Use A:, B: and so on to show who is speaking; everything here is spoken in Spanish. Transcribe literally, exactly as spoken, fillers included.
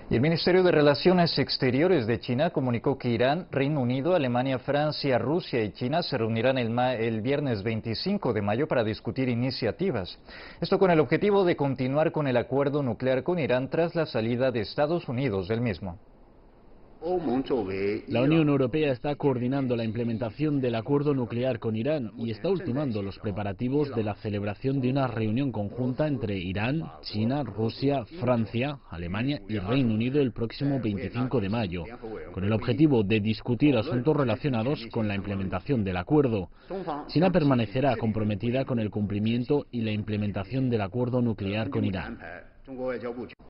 A: Y el Ministerio de Relaciones Exteriores de China comunicó que Irán, Reino Unido, Alemania, Francia, Rusia y China se reunirán el, ma el viernes veinticinco de mayo para discutir iniciativas. Esto con el objetivo de continuar con el acuerdo nuclear con Irán tras la salida de Estados Unidos del mismo.
B: La Unión Europea está coordinando la implementación del acuerdo nuclear con Irán y está ultimando los preparativos de la celebración de una reunión conjunta entre Irán, China, Rusia, Francia, Alemania y Reino Unido el próximo veinticinco de mayo, con el objetivo de discutir asuntos relacionados con la implementación del acuerdo. China permanecerá comprometida con el cumplimiento y la implementación del acuerdo nuclear con Irán.